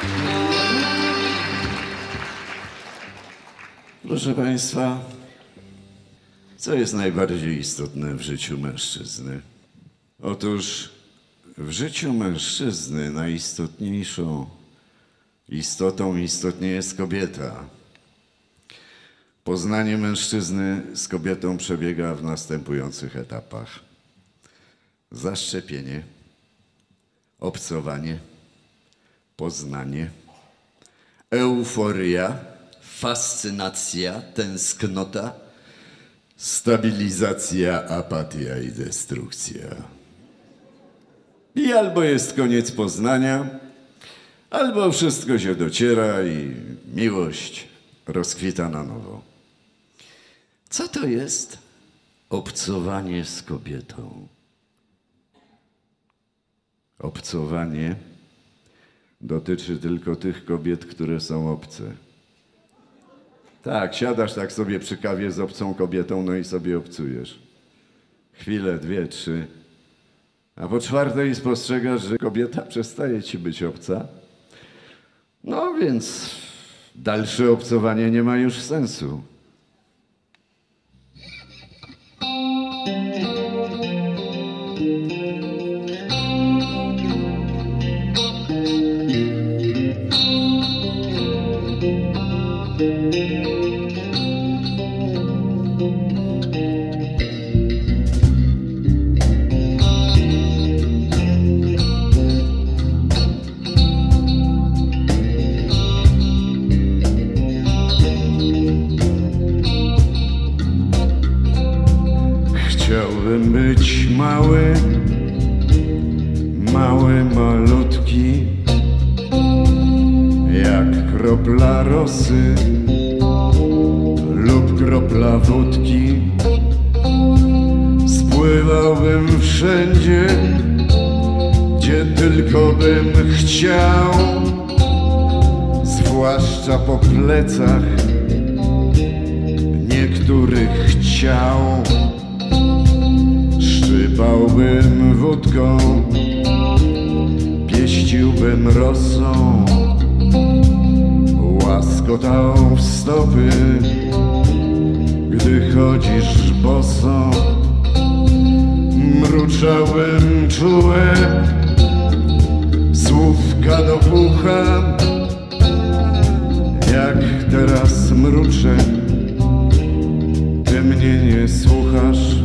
Proszę Państwa, co jest najbardziej istotne w życiu mężczyzny? Otóż w życiu mężczyzny najistotniejszą istotą istotnie jest kobieta. Poznanie mężczyzny z kobietą przebiega w następujących etapach. Zaszczepienie, obcowanie, poznanie, euforia, fascynacja, tęsknota, stabilizacja, apatia i destrukcja. I albo jest koniec poznania, albo wszystko się dociera i miłość rozkwita na nowo. Co to jest obcowanie z kobietą? Obcowanie dotyczy tylko tych kobiet, które są obce. Tak, siadasz tak sobie przy kawie z obcą kobietą, no i sobie obcujesz. Chwilę, 2, 3. A po 4 spostrzegasz, że kobieta przestaje ci być obca. No więc dalsze obcowanie nie ma już sensu. Chciałbym być mały, malutki, jak kropla rosy lub kropla wódki. Spływałbym wszędzie, gdzie tylko bym chciał, zwłaszcza po plecach niektórych ciał. Szczypałbym wódką, pieściłbym rosą, łaskotał w stopy, gdy chodzisz boso. Mruczałem czułe słówka do ucha, jak teraz mruczę, ty mnie nie słuchasz.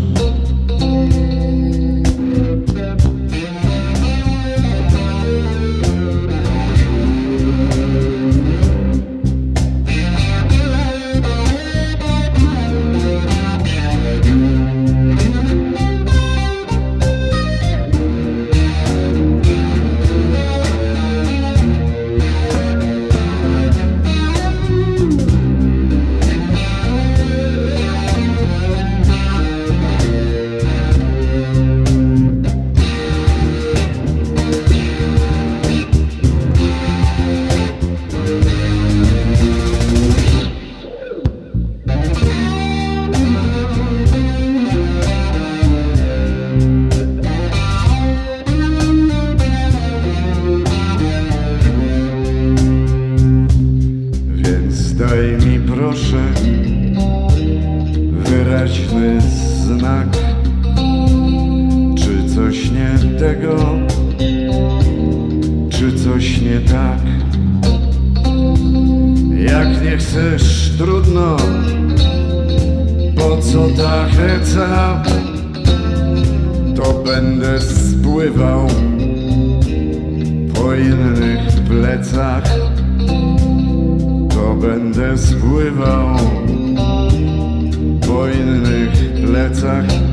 Daj mi proszę wyraźny znak, czy coś nie tego, czy coś nie tak. Jak nie chcesz, trudno, po co ta heca, to będę spływał po innych plecach. To będę spływał po innych plecach.